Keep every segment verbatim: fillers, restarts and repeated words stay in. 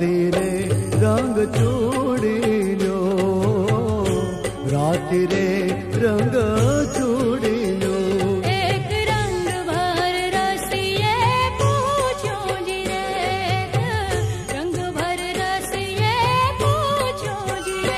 राती रे रंग चूड़ी लो, राती रे रंग चूड़ी लो। एक रंग भर रसिए पूछो जी रे, रंग भर रसिए पूछो जी रे।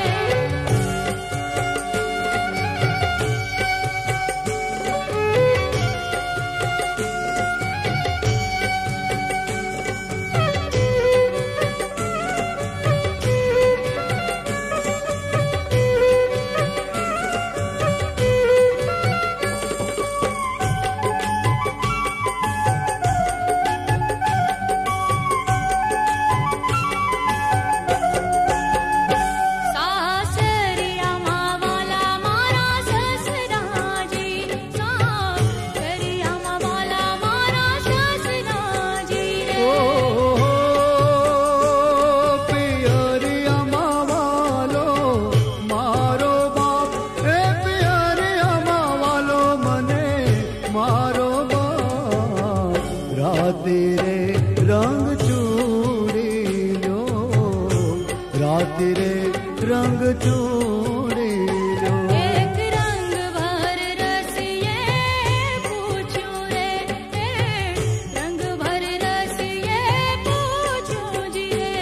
राती रे रंग चूड़ी लो, राती रे रंग चूड़ी लो। एक रंग भर रसिए पूछो रे, रंग भर रसिए पूछो जी रे।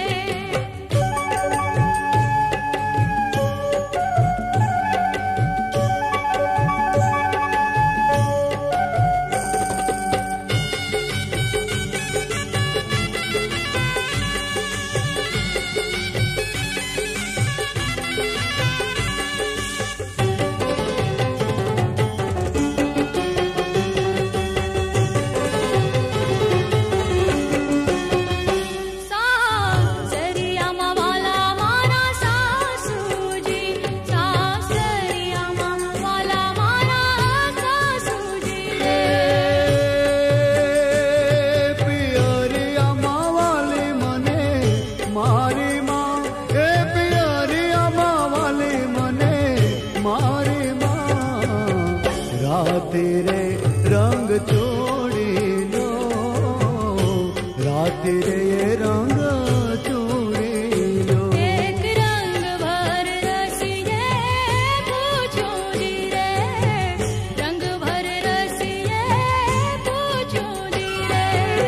राती रे रंग चूड़ी लो, राती रे रंग चूड़ी लो। एक रंग भर रसिए पूछो जी रे, रंग भर रसिए पूछो जी रे।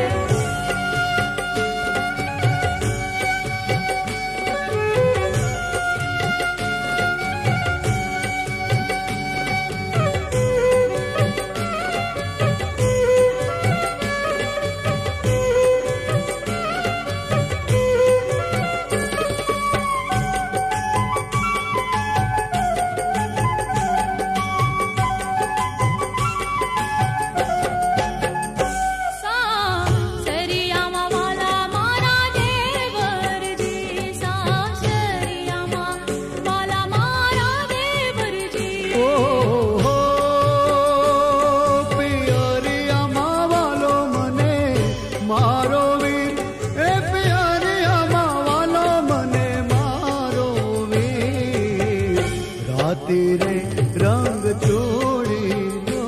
राती रे रंग चूड़ी लो,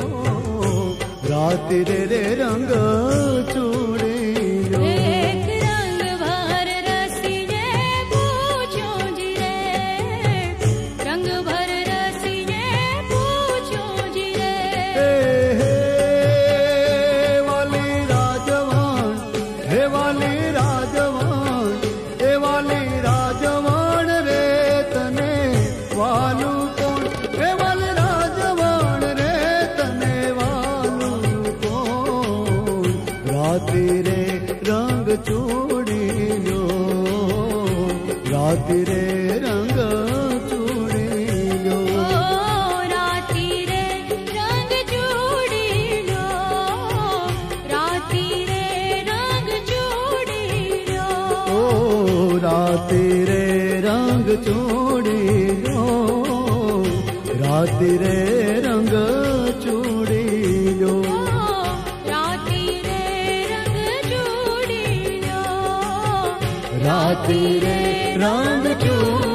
राती रे रे रंग चूड़ी लो। एक रंग भर रसिए पूछो जी रे, रंग भर रसिए पूछो जी रे। हे वाली राजवान, हे वाली राजवान, हे वाली राजवान रे तने वालू कोण, हे वाली राजवान रे तने वालू कोण। राती रे रंग चूड़ी लो, राती रे रंग चूड़ी लो। राती रे रंग चूड़ी लो, राती रे रंग चूड़ी लो। ओ राती रे रंग चूड़ी लो, राती रे रंग चूड़ी लो। राती रे रंग चूड़ी लो, राती रे रंग चूड़ी